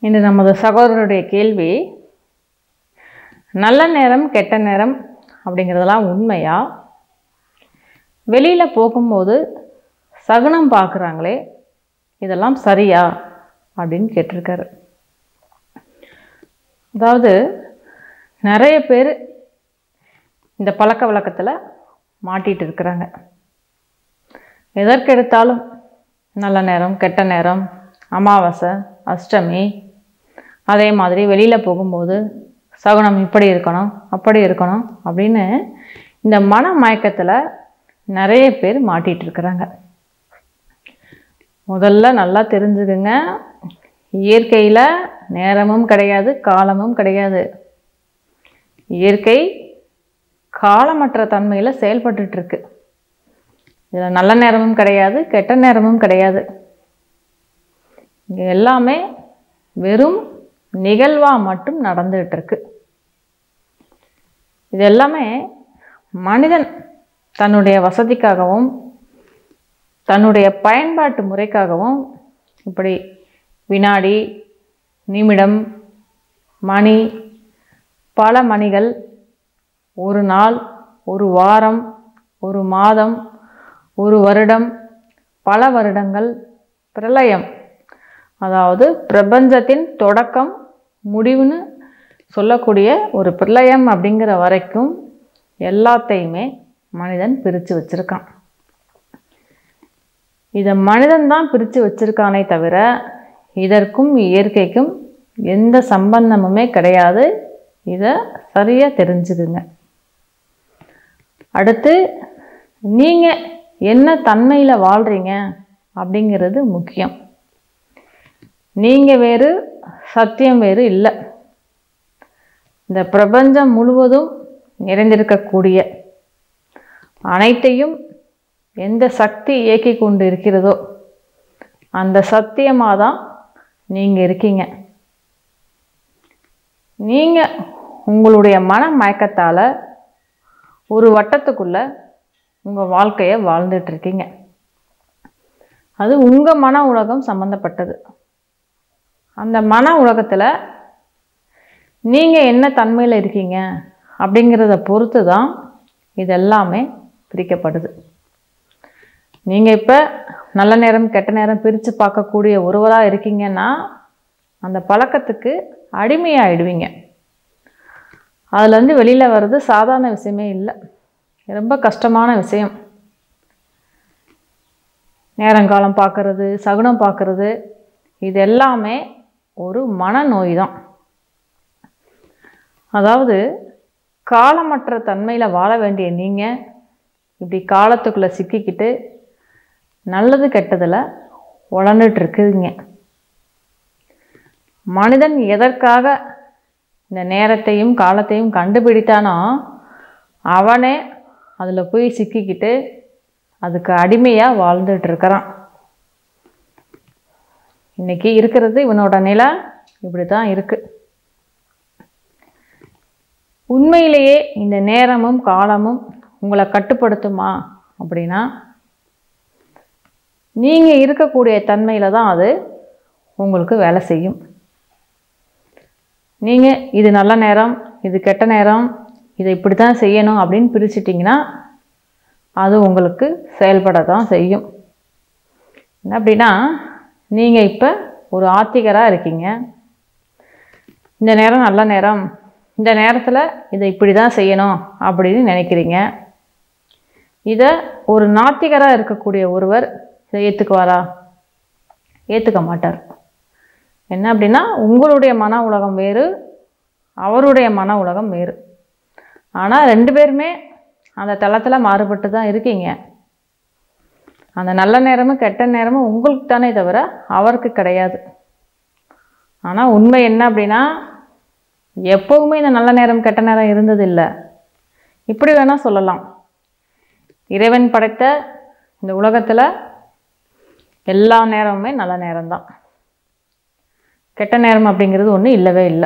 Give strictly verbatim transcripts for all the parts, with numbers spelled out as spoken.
இன்று நமது சகோதரருடைய கேள்வி, நல்ல நேரம் கெட்ட நேரம் அப்படிங்கிறதெல்லாம் உண்மையா? வெளியில் போகும்போது சகுனம் பார்க்குறாங்களே, இதெல்லாம் சரியா அப்படின்னு கேட்டிருக்காரு. அதாவது நிறைய பேர் இந்த பழக்க வழக்கத்தில் மாட்டிகிட்டு இருக்கிறாங்க. எதற்கெடுத்தாலும் நல்ல நேரம் கெட்ட நேரம், அமாவாசை அஷ்டமி, அதே மாதிரி வெளியில் போகும்போது சகுனம் இப்படி இருக்கணும் அப்படி இருக்கணும் அப்படின்னு இந்த மன மயக்கத்தில் நிறைய பேர் மாட்டிகிட்டு இருக்கிறாங்க. முதல்ல நல்லா தெரிஞ்சுக்குங்க, இயற்கையில் நேரமும் கிடையாது காலமும் கிடையாது. இயற்கை காலமற்ற தன்மையில் செயல்பட்டுருக்கு. இதில் நல்ல நேரமும் கிடையாது கெட்ட நேரமும் கிடையாது. இங்கே எல்லாமே வெறும் நிகழ்வாக மட்டும் நடந்துகிட்டு இருக்கு. இது எல்லாமே மனிதன் தன்னுடைய வசதிக்காகவும் தன்னுடைய பயன்பாட்டு முறைக்காகவும் இப்படி வினாடி, நிமிடம், மணி, பல மணிகள், ஒரு நாள், ஒரு வாரம், ஒரு மாதம், ஒரு வருடம், பல வருடங்கள், பிரளயம், அதாவது பிரபஞ்சத்தின் தொடக்கம் முடிவுன்னு சொல்லக்கூடிய ஒரு பிரளயம் அப்படிங்கிற வரைக்கும் எல்லாத்தையுமே மனிதன் பிரித்து வச்சிருக்கான். இதை மனிதன் தான் பிரித்து வச்சிருக்கானே தவிர இதற்கும் இயற்கைக்கும் எந்த சம்பந்தமுமே கிடையாது. இதை சரியாக தெரிஞ்சுக்குங்க. அடுத்து, நீங்கள் என்ன தன்மையில் வாழ்கிறீங்க அப்படிங்கிறது முக்கியம். நீங்கள் வேறு சத்தியம் வேறு இல்லை. இந்த பிரபஞ்சம் முழுவதும் நிறைந்திருக்கக்கூடிய அனைத்தையும் எந்த சக்தி இயக்கி கொண்டு இருக்கிறதோ அந்த சத்தியமாக தான் நீங்கள் இருக்கீங்க. நீங்கள் உங்களுடைய மன மயக்கத்தால் ஒரு வட்டத்துக்குள்ளே உங்கள் வாழ்க்கையை வாழ்ந்துட்டுருக்கீங்க. அது உங்கள் மன உலகம் சம்மந்தப்பட்டது. அந்த மன உலகத்தில் நீங்கள் என்ன தன்மையில் இருக்கீங்க அப்படிங்கிறத பொறுத்து தான் இதெல்லாமே பிரிக்கப்படுது. நீங்கள் இப்போ நல்ல நேரம் கெட்ட நேரம் பிரித்து பார்க்கக்கூடிய ஒருவராக இருக்கீங்கன்னா அந்த பழக்கத்துக்கு அடிமையாகிடுவீங்க. அதுலேருந்து வெளியில் வர்றது சாதாரண விஷயமே இல்லை, ரொம்ப கஷ்டமான விஷயம். நேரங்காலம் பார்க்கறது, சகுனம் பார்க்கறது, இது எல்லாமே ஒரு மனநோய் தான். அதாவது காலமற்ற தன்மையில் வாழ வேண்டிய நீங்கள் இப்படி காலத்துக்குள்ளே சிக்கிக்கிட்டு நல்லது கெட்டதில் உழந்துட்டுருக்குதுங்க. மனிதன் எதற்காக இந்த நேரத்தையும் காலத்தையும் கண்டுபிடித்தானோ அவனே அதில் போய் சிக்கிக்கிட்டு அதுக்கு அடிமையாக வாழ்ந்துட்டுருக்கிறான். இன்றைக்கி இருக்கிறது இவனோட நிலை இப்படி தான் இருக்குது. உண்மையிலேயே இந்த நேரமும் காலமும் உங்களை கட்டுப்படுத்துமா அப்படின்னா நீங்கள் இருக்கக்கூடிய தன்மையில் தான் அது உங்களுக்கு வேலை செய்யும். நீங்கள் இது நல்ல நேரம் இது கெட்ட நேரம், இதை இப்படி தான் செய்யணும் அப்படின்னு பிரிச்சிட்டிங்கன்னா அது உங்களுக்கு செயல்பட தான் செய்யும். என்ன அப்படின்னா, நீங்கள் இப்போ ஒரு ஆத்திகராக இருக்கீங்க. இந்த நேரம் நல்ல நேரம், இந்த நேரத்தில் இதை இப்படி தான் செய்யணும் அப்படின்னு நினைக்கிறீங்க. இதை ஒரு நாத்திகராக இருக்கக்கூடிய ஒருவர் இதை ஏற்றுக்குவாரா? ஏற்றுக்க மாட்டார். என்ன அப்படின்னா, உங்களுடைய மன உலகம் வேறு, அவருடைய மன உலகம் வேறு. ஆனால் ரெண்டு பேருமே அந்த தளத்தில் மாறுபட்டு தான் இருக்கீங்க. அந்த நல்ல நேரமும் கெட்ட நேரமும் உங்களுக்கு தானே தவிர அவருக்கு கிடையாது. ஆனால் உண்மை என்ன அப்படின்னா, எப்போவுமே இந்த நல்ல நேரம் கெட்ட நேரம் இருந்ததில்லை. இப்படி வேணால் சொல்லலாம், இறைவன் படைத்த இந்த உலகத்தில் எல்லா நேரமுமே நல்ல நேரம்தான். கெட்ட நேரம் அப்படிங்கிறது ஒன்று இல்லவே இல்லை.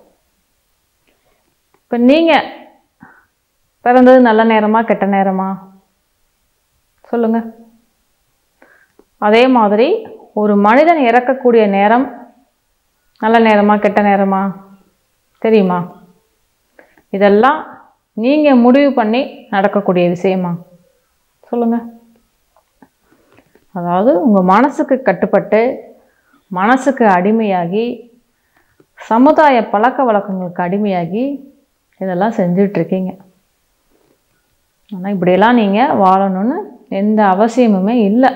இப்போ நீங்கள் பிறந்தது நல்ல நேரமா கெட்ட நேரமா சொல்லுங்கள். அதே மாதிரி ஒரு மனிதன் இறக்கக்கூடிய நேரம் நல்ல நேரமா கெட்ட நேரமா தெரியுமா? இதெல்லாம் நீங்கள் முடிவு பண்ணி நடக்கக்கூடிய விஷயமா சொல்லுங்கள். அதாவது உங்கள் மனசுக்கு கட்டுப்பட்டு மனசுக்கு அடிமையாகி சமுதாய பழக்க வழக்கங்களுக்கு அடிமையாகி இதெல்லாம் செஞ்சிட்ருக்கீங்க. ஆனால் இப்படியெல்லாம் நீங்கள் வாழணும்னு எந்த அவசியமுமே இல்லை.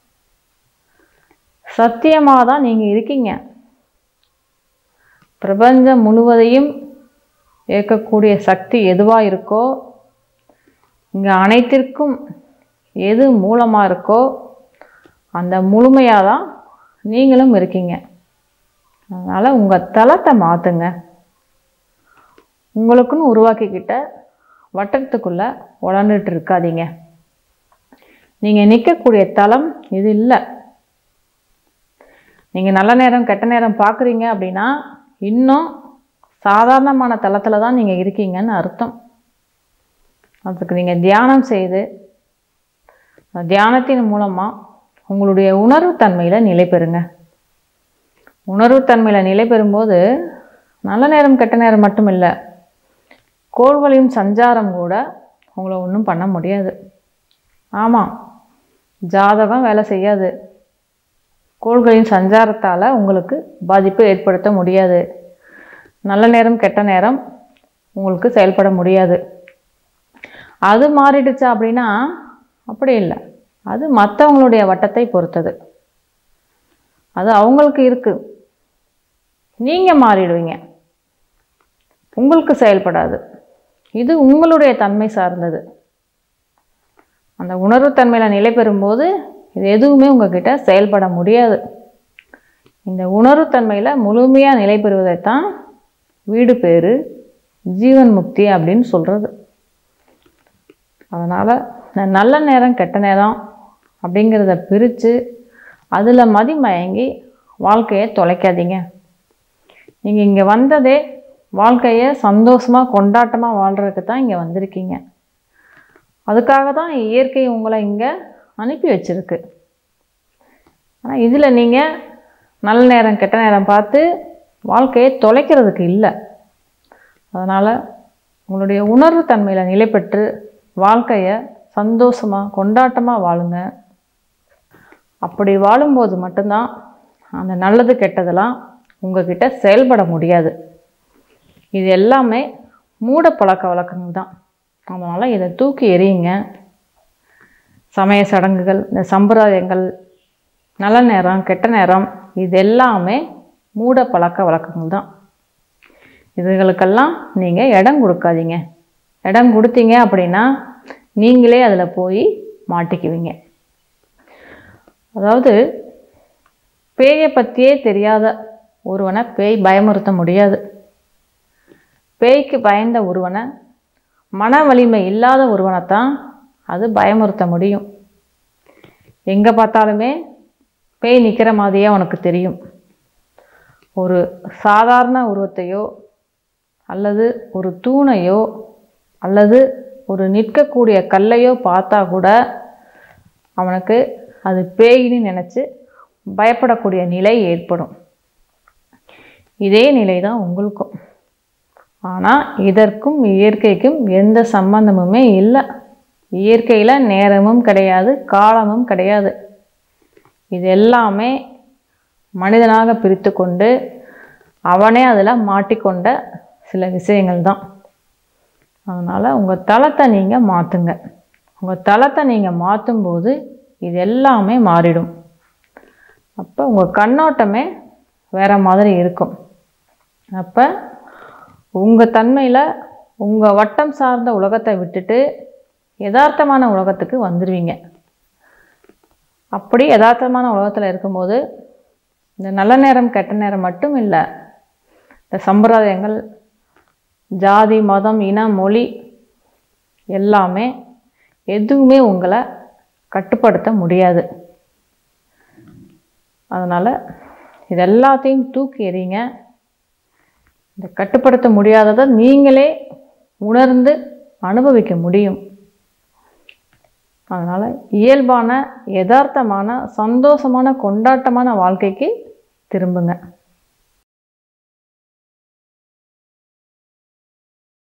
சத்தியமாக தான் நீங்கள் இருக்கீங்க. பிரபஞ்சம் முழுவதையும் இயக்கக்கூடிய சக்தி எதுவாக இருக்கோ, இங்கே அனைத்திற்கும் எது மூலமாக இருக்கோ அந்த முழுமையாக தான் நீங்களும் இருக்கீங்க. அதனால் உங்கள் தளத்தை மாற்றுங்க. உங்களுக்குன்னு உருவாக்கிக்கிட்ட வட்டத்துக்குள்ளே உழந்துட்டு இருக்காதீங்க. நீங்கள் நிற்கக்கூடிய தளம் இது இல்லை. நீங்கள் நல்ல நேரம் கெட்ட நேரம் பார்க்குறீங்க அப்படின்னா இன்னும் சாதாரணமான தளத்தில் தான் நீங்கள் இருக்கீங்கன்னு அர்த்தம். அதுக்கு நீங்கள் தியானம் செய்து தியானத்தின் மூலமாக உங்களுடைய உணர்வு தன்மையில் நிலை பெறுங்க. உணர்வு தன்மையில் நிலை பெறும்போது நல்ல நேரம் கெட்ட நேரம் மட்டும் இல்லை, கோள்களின் சஞ்சாரம் கூட உங்களை ஒன்றும் பண்ண முடியாது. ஆமாம், ஜாதகம் வேலை செய்யாது. கோள்களின் சஞ்சாரத்தால் உங்களுக்கு பாதிப்பு ஏற்படுத்த முடியாது. நல்ல நேரம் கெட்ட நேரம் உங்களுக்கு செயல்பட முடியாது. அது மாறிடுச்சா அப்படின்னா அப்படி இல்லை. அது மற்றவங்களுடைய வட்டத்தை பொறுத்தது. அது அவங்களுக்கு இருக்குது. நீங்கள் மாறிடுவீங்க, உங்களுக்கு செயல்படாது. இது உங்களுடைய தன்மை சார்ந்தது. அந்த உணர்வு தன்மையில் நிலை பெறும்போது இது எதுவுமே உங்ககிட்ட செயல்பட முடியாது. இந்த உணர்வு தன்மையில் முழுமையாக நிலை பெறுவதைத்தான் வீடு பேரு ஜீவன் முக்தி அப்படின்னு சொல்கிறது. அதனால் இந்த நல்ல நேரம் கெட்ட நேரம் அப்படிங்கிறத பிரித்து அதில் மதிமயங்கி வாழ்க்கையை தொலைக்காதீங்க. நீங்கள் இங்கே வந்ததே வாழ்க்கையை சந்தோஷமாக கொண்டாட்டமாக வாழ்கிறதுக்கு தான் இங்கே வந்திருக்கீங்க. அதுக்காக தான் இயற்கை உங்களை இங்கே அனுப்பி வச்சிருக்கு. ஆனால் இதில் நீங்கள் நல்ல நேரம் கெட்ட நேரம் பார்த்து வாழ்க்கையை தொலைக்கிறதுக்கு இல்லை. அதனால் உங்களுடைய உணர்வு தன்மையில் நிலை பெற்று வாழ்க்கையை சந்தோஷமாக கொண்டாட்டமாக வாழுங்க. அப்படி வாழும்போது மட்டும்தான் அந்த நல்லது கெட்டதெல்லாம் உங்ககிட்ட செயல்பட முடியாது. இது எல்லாமே மூட பழக்க வழக்கங்கள் தான். அதனால் இதை தூக்கி எறியுங்க. சமய சடங்குகள், இந்த சம்பிரதாயங்கள், நல்ல நேரம் கெட்ட நேரம் இது எல்லாமே மூட பழக்க வழக்கங்கள் தான். இதுகளுக்கெல்லாம் நீங்கள் இடம் கொடுக்காதீங்க. இடம் கொடுத்தீங்க அப்படின்னா நீங்களே அதில் போய் மாட்டிக்குவீங்க. அதாவது பேயை பற்றியே தெரியாத ஒருவனை பேய் பயமுறுத்த முடியாது. பேய்க்கு பயந்த ஒருவனை, மன வலிமை இல்லாத ஒருவனைத்தான் அது பயமுறுத்த முடியும். எங்கே பார்த்தாலுமே பேய் நிற்கிற மாதிரியே உனக்கு தெரியும். ஒரு சாதாரண உருவத்தையோ அல்லது ஒரு தூணையோ அல்லது ஒரு நிற்கக்கூடிய கல்லையோ பார்த்தா கூட அவனுக்கு அது பேயின்னு நினச்சி பயப்படக்கூடிய நிலை ஏற்படும். இதே நிலை தான் உங்களுக்கும். ஆனால் இதற்கும் இயற்கைக்கும் எந்த சம்பந்தமுமே இல்லை. இயற்கையில் நேரமும் கிடையாது, காலமும் கிடையாது. இது எல்லாமே மனிதனாக பிரித்து கொண்டு அவனே அதில் மாட்டிக்கொண்ட சில விஷயங்கள் தான். அதனால் உங்கள் தளத்தை நீங்கள் மாற்றுங்க. உங்கள் தளத்தை நீங்கள் மாற்றும்போது இது எல்லாமே மாறிடும். அப்போ உங்கள் கண்ணோட்டமே வேறு மாதிரி இருக்கும். அப்போ உங்கள் தன்மையில் உங்கள் வட்டம் சார்ந்த உலகத்தை விட்டுட்டு யதார்த்தமான உலகத்துக்கு வந்துடுவீங்க. அப்படி யதார்த்தமான உலகத்தில் இருக்கும்போது இந்த நல்ல நேரம் கெட்ட நேரம் மட்டும் இல்லை, இந்த சம்பிரதாயங்கள், ஜாதி, மதம், இனம், மொழி எல்லாமே எதுவுமே உங்களை கட்டுப்படுத்த முடியாது. அதனால் இது எல்லாத்தையும் தூக்கி எறிங்க. இந்த கட்டுப்படுத்த முடியாததை நீங்களே உணர்ந்து அனுபவிக்க முடியும். அதனால் இயல்பான யதார்த்தமான சந்தோஷமான கொண்டாட்டமான வாழ்க்கைக்கு திரும்புங்க.